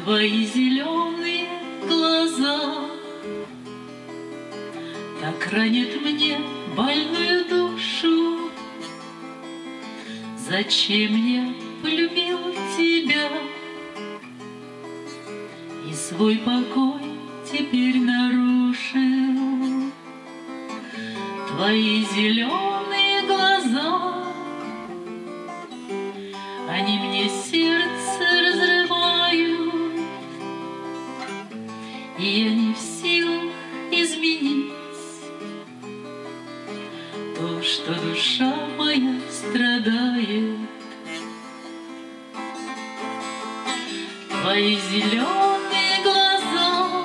Твои зеленые глаза так ранят мне больную душу. Зачем я полюбил тебя и свой покой теперь нарушил? Твои зеленые глаза, они мне сердце разрывают, и я не в силах изменить то, что душа моя страдает. Твои зеленые глаза,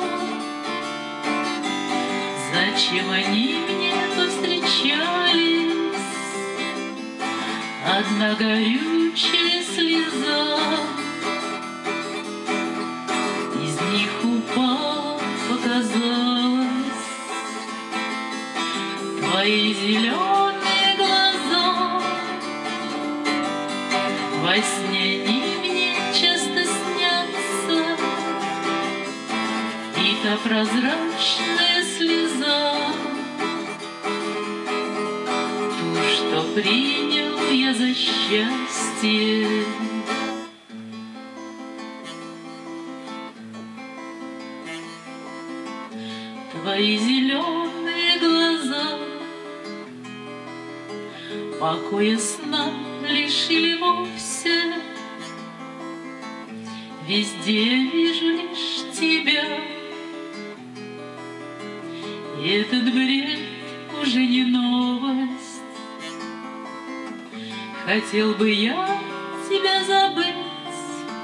зачем они мне повстречались? Одна горючая слеза из них упала, показалась. Твои зеленые глаза, во сне они мне часто снятся, и та прозрачная слеза, ту, что принял я за счастье. Твои зеленые глаза покоя сна лишили вовсе. Везде я вижу лишь тебя, и этот бред уже не новость. Хотел бы я тебя забыть,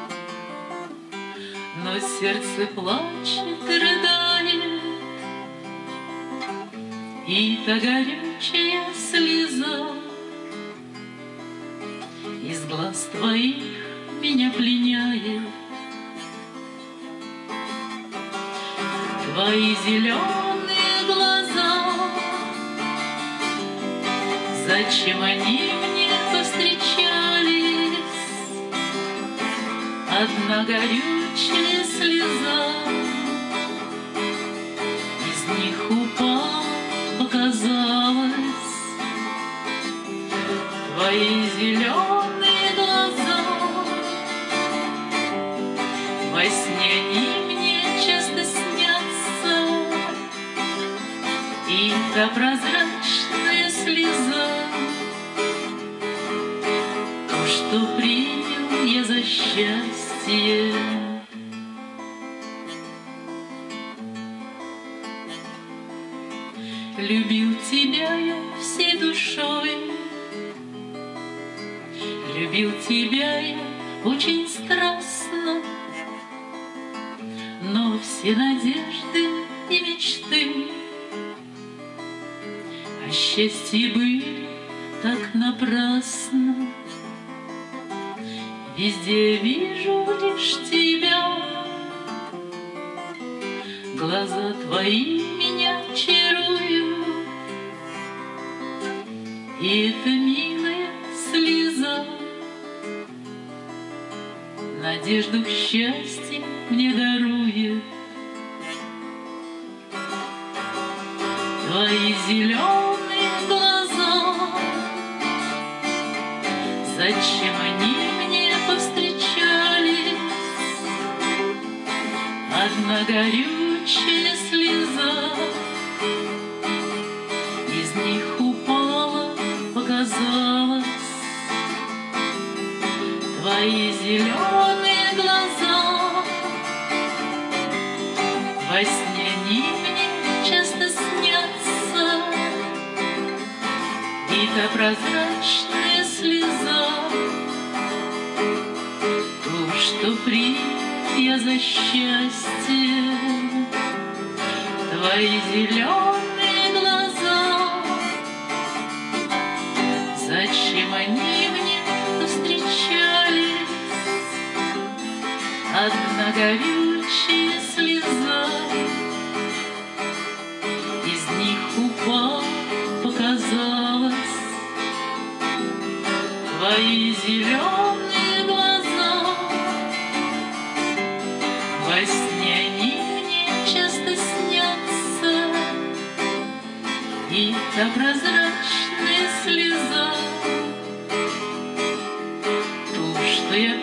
но сердце плачет и рыдает, и та горючая слеза из глаз твоих меня пленяет. Твои зеленые глаза, зачем они мне повстречались? Одна горючая слеза из них упала, показалась. Твои зеленые глаза, во сне они мне часто снятся, и та прозрачная слеза, то, что принял я за счастье. Любил тебя я всей душой, любил тебя я очень страстно, но все надежды и мечты о счастье были так напрасно. Везде я вижу лишь тебя, глаза твои меня чаруют, и эта милая слеза надежду к счастью мне дарует. Твои зеленые глаза, зачем они мне повстречались? Одна горючая слеза из них упала, показалась. Твои зеленые глаза, во сне они мне часто снятся, и та прозрачная слеза, ту, что принял я за счастье. Твои зеленые глаза, зачем они мне повстречались? Одна горючая слеза из них упала, показалась. Твои зеленые глаза, прозрачная слеза. То, что я